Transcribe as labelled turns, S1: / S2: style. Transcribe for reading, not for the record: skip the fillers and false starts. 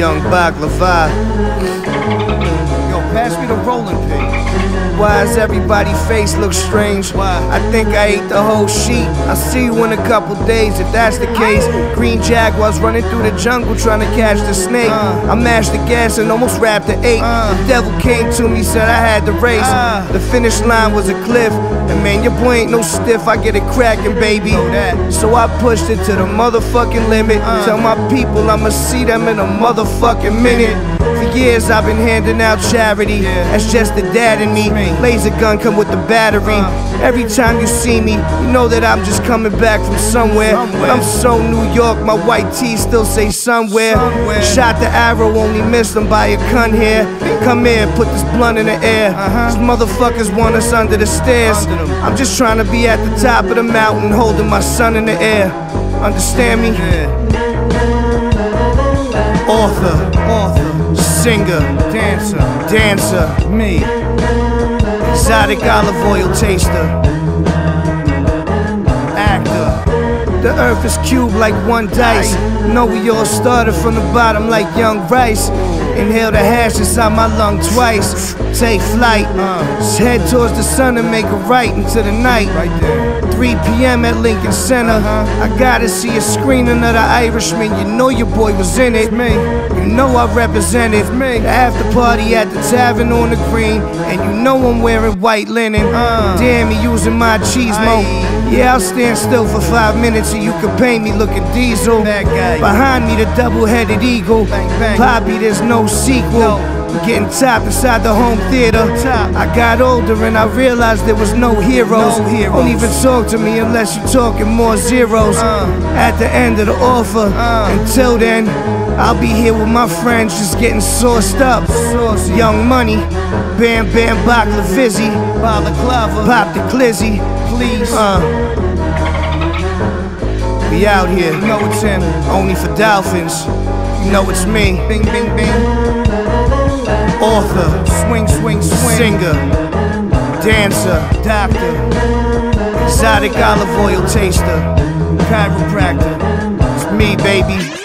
S1: Young Baklava.
S2: Yo, pass me the rolling pin.
S1: Why does everybody's face look strange?
S2: Why?
S1: I think I ate the whole sheet. I'll see you in a couple days if that's the case. Green Jaguars running through the jungle trying to catch the snake. I mashed the gas and almost wrapped the 8. The devil came to me, said I had the race. The finish line was a cliff. And man, your boy ain't no stiff, I get it cracking, baby. So I pushed it to the motherfucking limit. Tell my people I'ma see them in a motherfucking minute. For years I've been handing out charity. That's just the dad in me. Laser gun come with the battery. Every time you see me, you know that I'm just coming back from somewhere. I'm so New York, my white tee still say somewhere. Shot the arrow, only missed them by a cunt here. Come here, put this blunt in the air. These motherfuckers want us under the stairs. I'm just trying to be at the top of the mountain, holding my son in the air. Understand me? Author, singer, dancer, me. Exotic olive oil taster, actor. The earth is cubed like one dice. Know we all started from the bottom like young rice. Inhale the hash inside my lung twice. Take flight, just head towards the sun and make a right into the night. 3 p.m. at Lincoln Center. I gotta see a screening of The Irishman. You know your boy was in it. You know I represented the after party at the tavern on the green. And you know I'm wearing white linen. Damn, he using my cheese mo. Yeah, I'll stand still for 5 minutes and you can paint me looking diesel. Behind me the double-headed eagle. Poppy, there's no sequel. I'm getting top inside the home theater. I got older and I realized there was no heroes. Don't even talk to me unless you're talking more zeros. At the end of the offer. Until then, I'll be here with my friends just getting sauced up. Young Money, Bam Bam Baklavizzy, Pop the Glizzy, please. We out here.
S2: You know it's him.
S1: Only for dolphins. You know it's me.
S2: Bing, bing, bing.
S1: Author,
S2: Swing, swing, swing.
S1: singer, dancer,
S2: Doctor,
S1: exotic olive oil taster,
S2: chiropractor.
S1: it's me, baby.